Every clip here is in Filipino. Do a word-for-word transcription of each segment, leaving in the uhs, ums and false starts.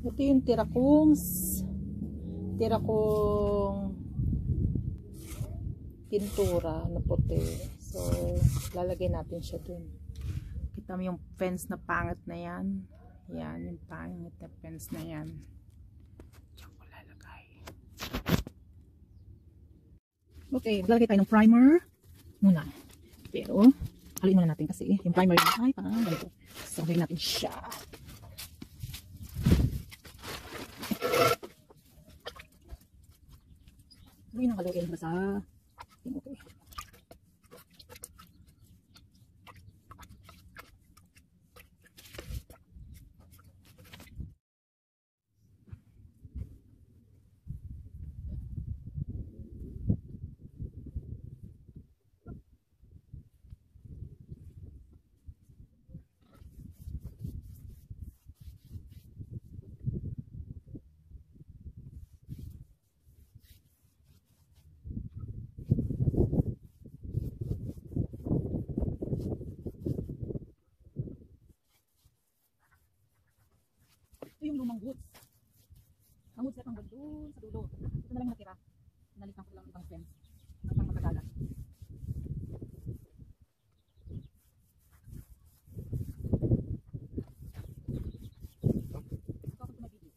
Ito yung tira kong tira kong pintura na puti. So, lalagay natin siya dun. Kita mo yung fence na pangit na yan. Yan, yung pangit na fence na yan. Diyan ko lalagay. Okay, lalagay tayo ng primer muna. Pero, haluin muna natin kasi yung primer ay parang ganito. So, haluin natin siya. Haluin ang haluin basta. Okay. Ito yung lumang woods. Ang woods na hanggang doon sa dulo. Ito na lang natira. Nalitan ko lang ang fence. Hanggang matagalan. Ito ako tumabili.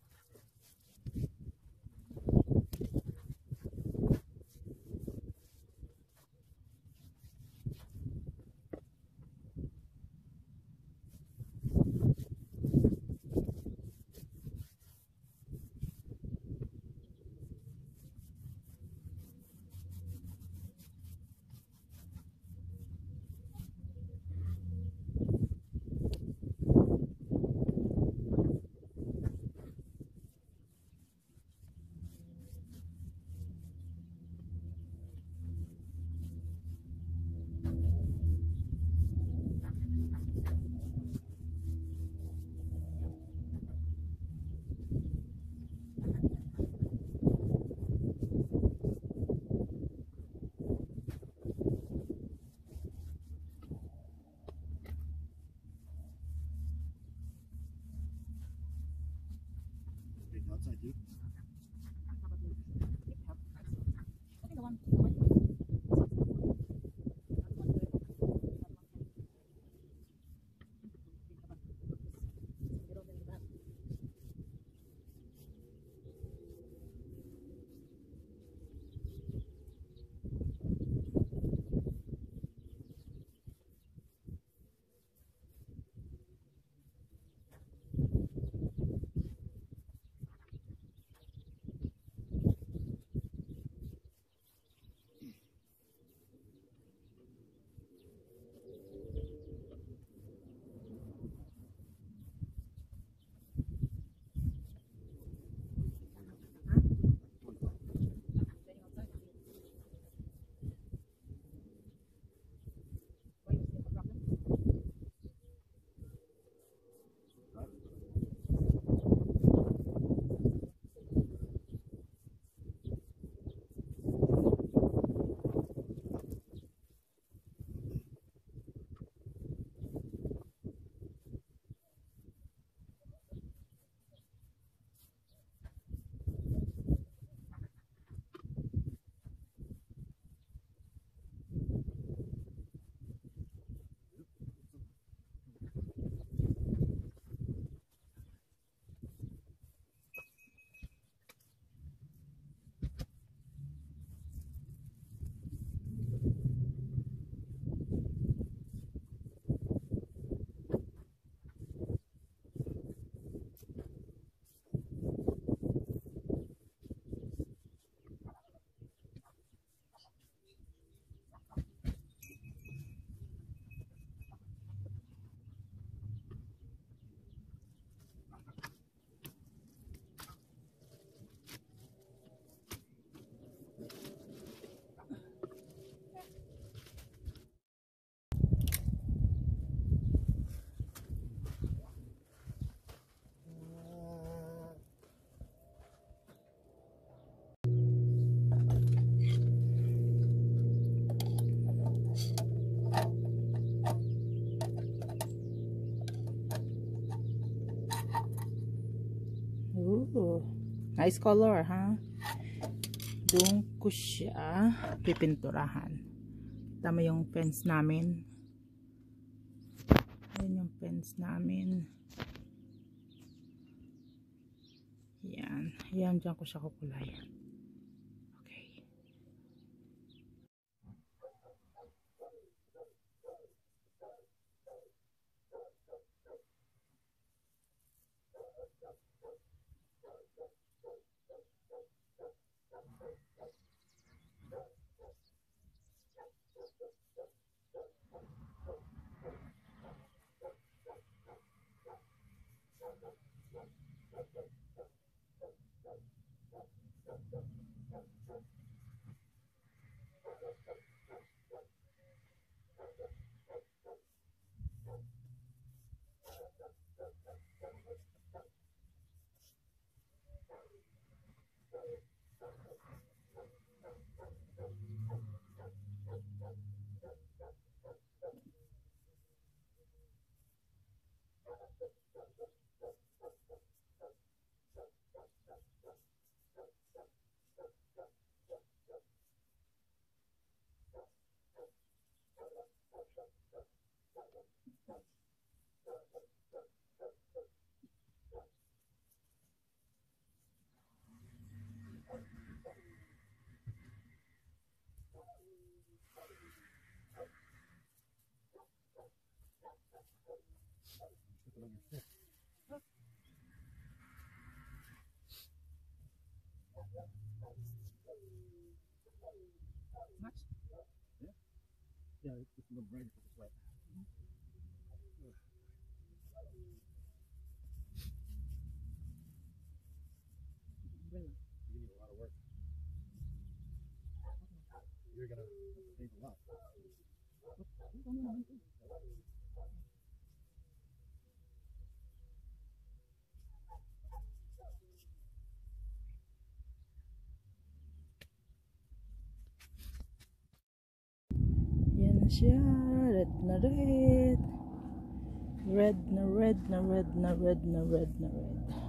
Outside you. Okay, the one. Ooh, nice color, ha? Doon ko siya pipinturahan. Tama yung fence namin. Ayan yung fence namin. Yan. Yan, dyan ko siya kukulay. Okay. Much? Yeah. Yeah, it's just a little brighter because it's wet. Really? You need a lot of work. You're gonna take a lot. Yan na siya. Red na red. Red na red na red na red na red na red.